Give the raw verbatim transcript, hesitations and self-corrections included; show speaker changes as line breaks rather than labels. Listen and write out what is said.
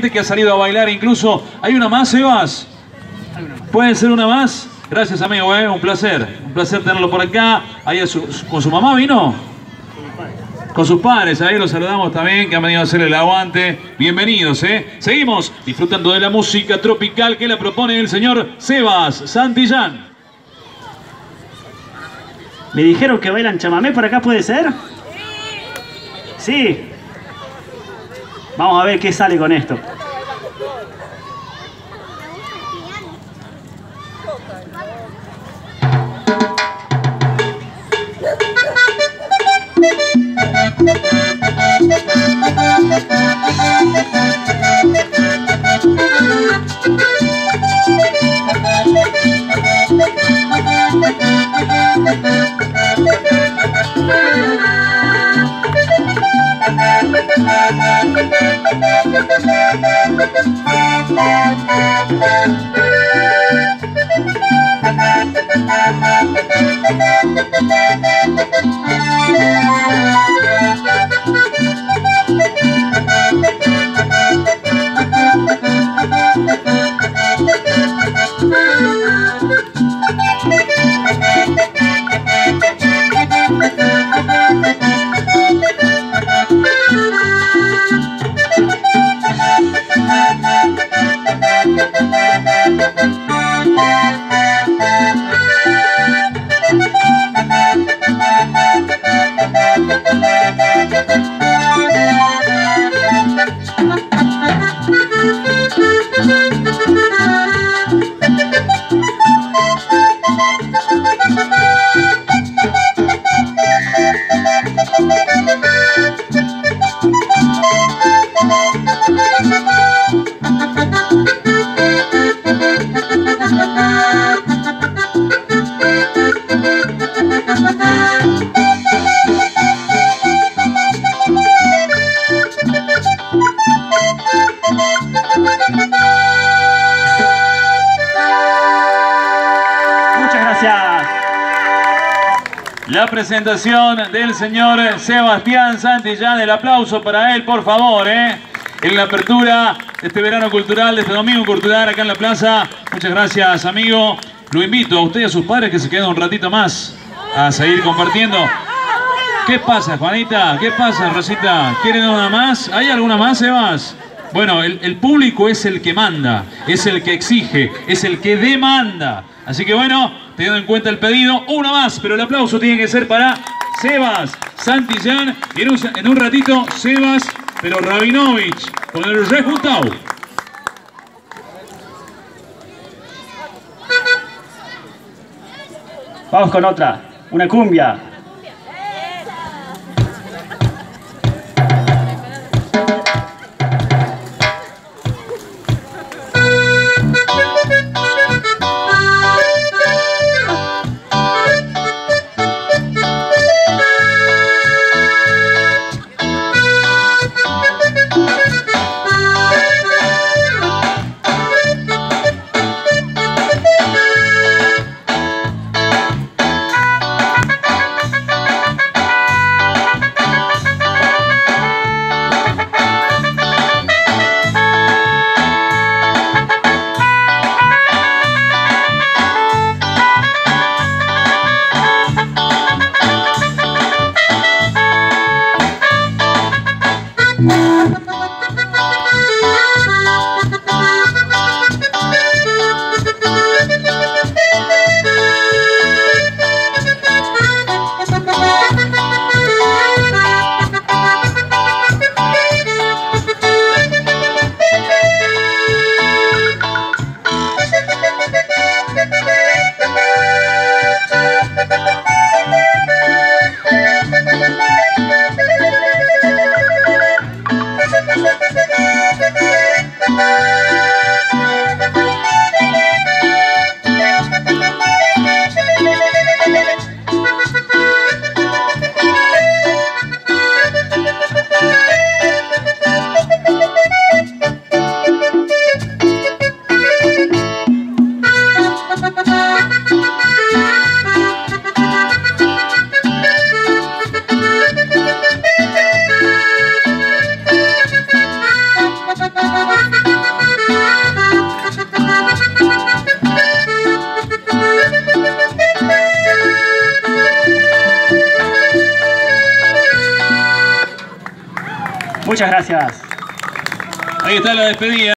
gente que ha salido a bailar incluso. ¿Hay una más, Sebas? ¿Puede ser una más? Gracias, amigo, ¿eh? Un placer. Un placer tenerlo por acá. Ahí a su, ¿con su mamá vino? Con sus padres, ahí los saludamos también, que han venido a hacer el aguante. Bienvenidos, ¿eh? Seguimos disfrutando de la música tropical que la propone el señor Sebas Santillán.
Me dijeron que bailan chamamé, ¿por acá puede ser? Sí. Vamos a ver qué sale con esto.
La presentación del señor Sebastián Santillán, el aplauso para él, por favor, ¿eh? En la apertura de este verano cultural, de este domingo cultural acá en la plaza. Muchas gracias, amigo. Lo invito a usted y a sus padres que se queden un ratito más a seguir compartiendo. ¿Qué pasa, Juanita? ¿Qué pasa, Rosita? ¿Quieren una más? ¿Hay alguna más, Sebas? Bueno, el, el público es el que manda, es el que exige, es el que demanda. Así que bueno, teniendo en cuenta el pedido, una más, pero el aplauso tiene que ser para Sebas Santillán. Y en un, en un ratito, Sebas, pero Rabinovich, con el resultado.
Vamos con otra, una cumbia. Muchas gracias.
Ahí está la despedida.